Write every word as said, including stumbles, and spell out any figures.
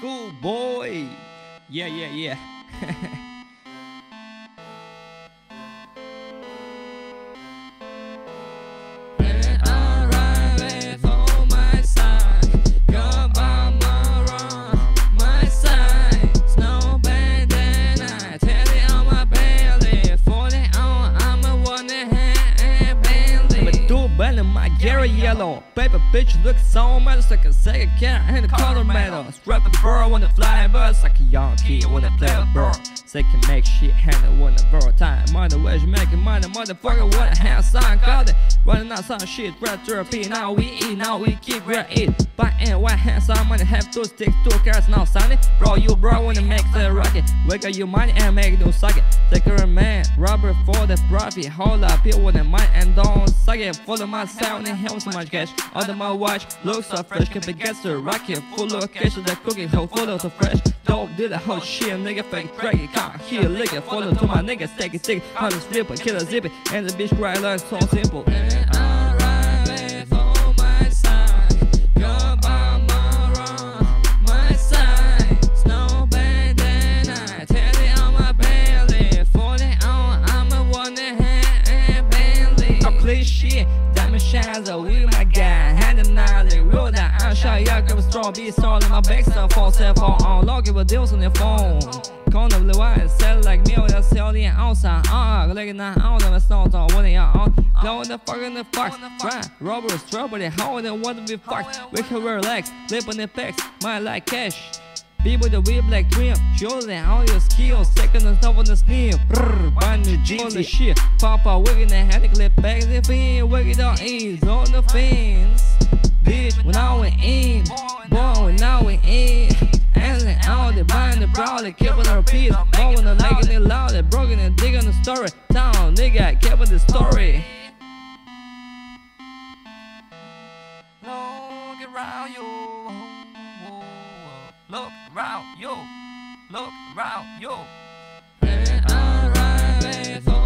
SkoolBoy. Yeah, yeah, yeah. My Gary yellow paper bitch looks so mad like a second cat in the color metal. Strap a bird when the fly birds like a young kid when they play a bird. They can make shit handle when the bird time. Mother where's you making money, motherfucker? What a hand sign got it. Running out some shit, red therapy. Now we eat, now we keep real eat. By and white hand sign money, have two sticks, two carrots, now sign it. Bro, you bro when it makes the rocket. Wake up your money and make it suck it. Take a man, rubber for the profit. Hold up, people with the money and don't suck it. Full of myself and have so much cash. Under my watch, looks so fresh. Keep it gets the rocket. Full of cash, the cookie, whole full of so fresh. Don't do the whole shit, nigga fake crack it. Can't hear lick it. Follow to my niggas, take it, stick. Hundred flipper, kill a zip it. And the bitch cry like so simple. Shit, diamond shines are with my guy. Hand and knowledge, real that I'm shy. Yeah, give a strong beat, strong in my back stuff. For cell phone on, log it with deals on the phone. Corner of the wire, sell like me, or sell the outside. Ah, like it now, I don't know, it's on what they are on. Blow the fuck in the fuck. Right, rubber, strawberry, how they want to be fucked. We can relax, live on the facts, my like cash. Be with the whip like trim, show them all your skills. Second and stuff on the sneam. Brrr, find the G. On the shit, pop out, wigging the hand, clip back the fin, wig it on ease on the fence. Bitch, when I went in, boy, when I went in. And then out the bind the brow, they kept on the repeat. More when the like it loud, they broken and dig on the story. Town, nigga, kept on the story. Look around you. Look around you, look around you. And I'm right for